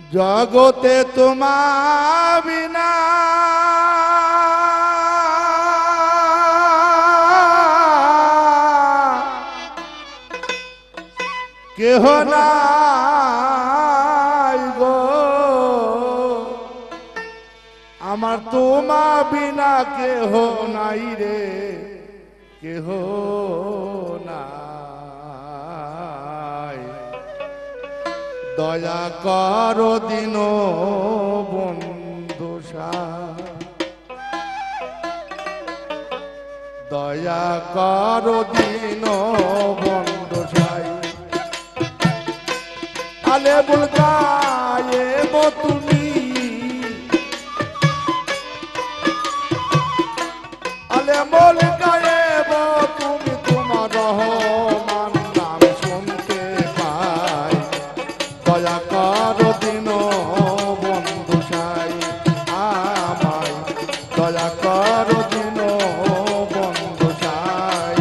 জগতে তোমার বিনা কেহ নাই গো, আমার তোমা বিনা কেহ নাই রে, কেহ নাই। দয়া করো দিন বন্ধু দয়া করো দিন বন্ধু সাই। আলে বুলগায়ে বো তুমি, আলে বুলগায়ে বো তুমি, তোমার রহমান নাম শুনতে পাই। দয়া করো দিন বন্ধু সাই আমায়, দয়া করো দিন বন্ধু সাই।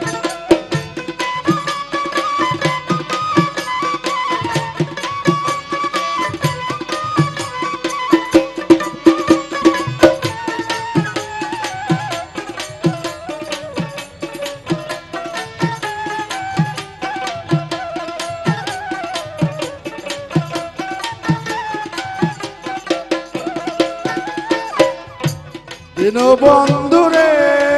দিন বন্ধুরে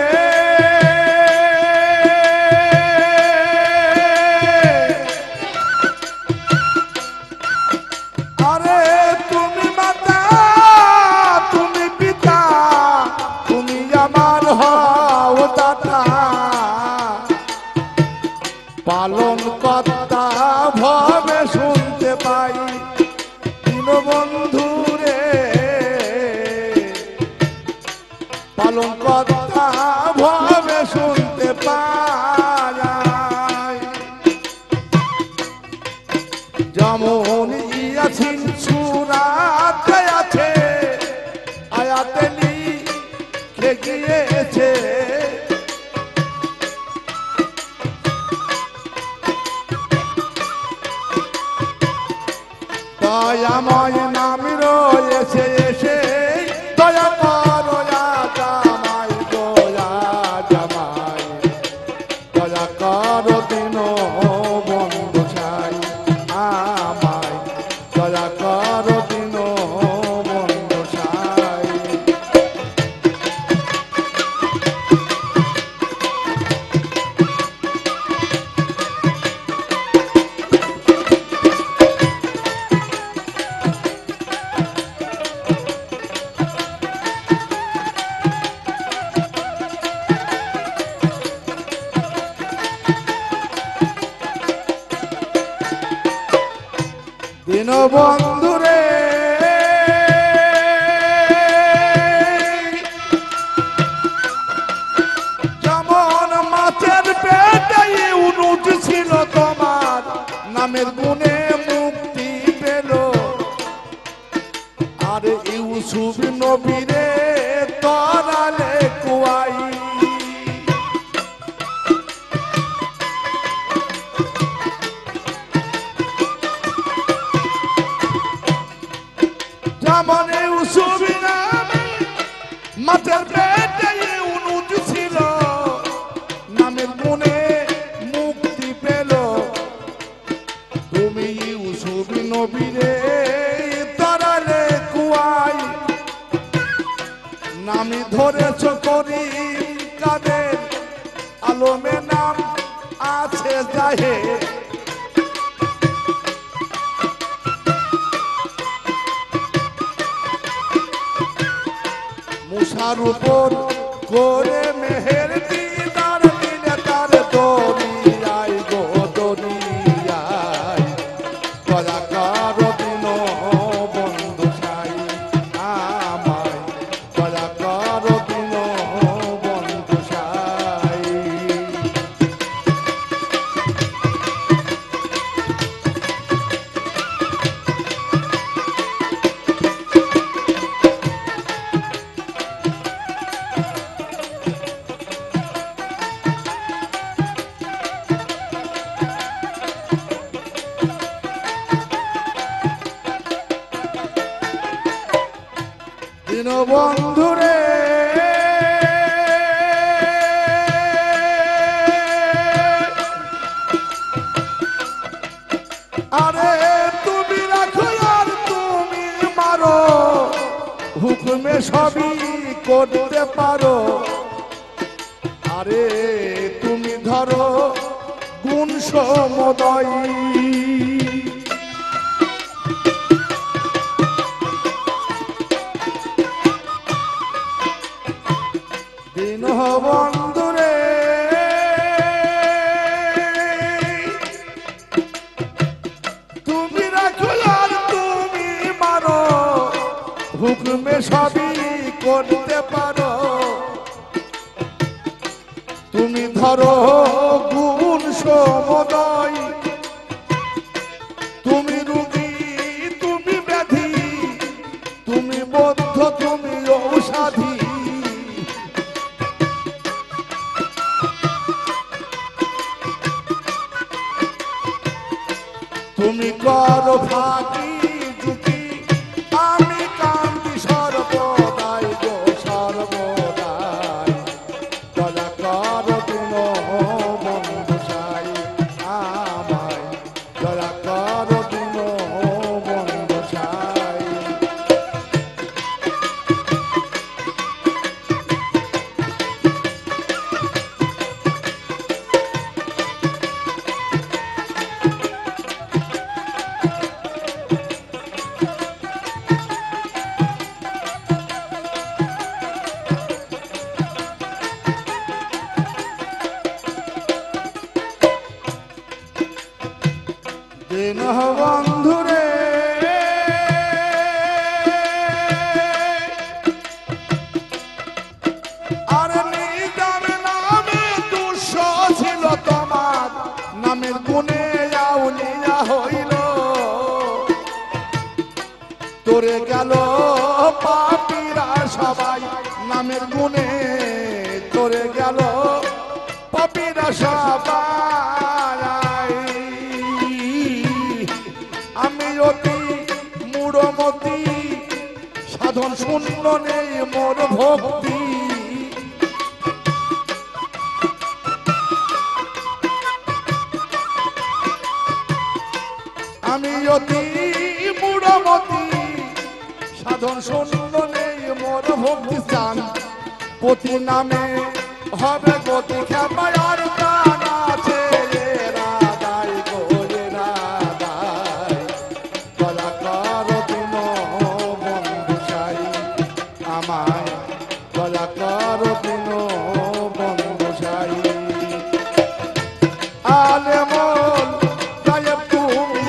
আরে তুমি মাতা তুমি পিতা, তুমি আমার হও দাতা, পালন কর্তা ভবে শুনতে পাই। দিন বন্ধুরে পালন কথা ভাবে শুনতে পাই। যেমন ইয়াসিন সূরাতে আছে, আয়াতে লিখে গিয়েছে, দয়াময় নাম রয়েছে এসে। দয়া করো জামাই দয়া জামাই, দয়া করো দিন বন্ধু ছাই আমায়, দয়া করো দিন বন্ধু ছাই। দিন বন্ধুরে যেমন মাছের পেটে ইউনুস ছিল, তোমার নামের গুণে মুক্তি পেল। আর ইউসুফ নবীরে তরালে কুয়াই, যেমন ইউসুফ নামে মাছের পেটে ইউনুস ছিল, নামের গুণে মুক্তি পেল। তুমি ইউসুফ নবীরে তরালে কুয়াই, নামি ধরেছ করিম কাদের, আলমে নাম আছে জাহের। মুসার উপর করে মেহের দিদার দিলে তার দরিয়ায় গো দরিয়ায়। দয়া করো দিন বন্ধু ছাই আমায়, দয়া করো দিন বন্ধু ছাই। বন্ধুরে আরে তুমি রাখো আর তুমি মারো হুকুমে সবই করতে পারো আরে তুমি ধরো গুণ সমদয় দিন বন্ধুরে তুমি রাখো আর তুমি মারো হুকুমে সবই করতে পারো তুমি ধরো গুণ সমদয় তুমি রুগী তুমি ব্যাধি তুমি বদ্ধ তুমি ঔষধি তুমি করো ফাঁকি ঝুঁকি আমি কান্দি সর্বদাই গো সর্বদাই দয়া করো দিন বন্ধু সাই আমায় দয়া করো দিন বন্ধু সাই দিন বন্ধুরে আর নিজাম নামে দুঃস ছিল তোমার নামের গুণে আউলিয়া হইল তোরে গেল পাপীরা সবাই নামের গুণে তোরে গেল পাপীরা সবাই আমি অতি মূঢ়মতি সাধন শূন্য নেই মোর ভক্তি আমি অতি মূঢ়মতি সাধন শূন্য নেই মোর ভক্তি চান পতি নামে হবে গতি খেপায় আর প্রাণ আছে রাধাই গো রাধাই দয়া করো দিন বন্ধু সাই আমায় দয়া করো দিন বন্ধু সাই আলেমন গায়েব তুমি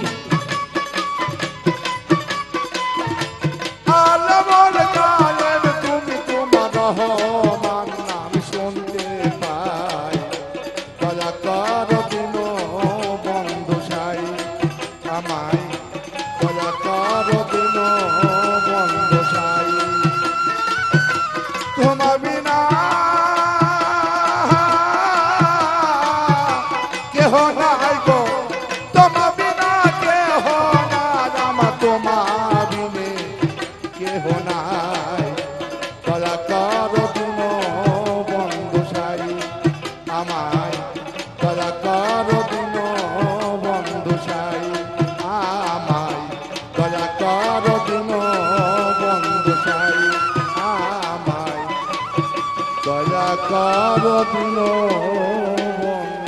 আলেমন গায়েব তুমি তোমার রহমান নাম শুনতে পাই দয়া করো দিন বন্ধু সাই আমায় দয়া করো দিন বন্ধু সাই তোমার বিনা কেহ নাই গো তোমার বিনা কেহ নাই আমার তোমার বিনে কেহ নাই দয়া করো দিন বন্ধু সাই আমায় দয়া করো দিন বন্ধু সাই আমায় দয়া করো দিন বন্ধু সাই আমায় দয়া করো দিন বন্ধু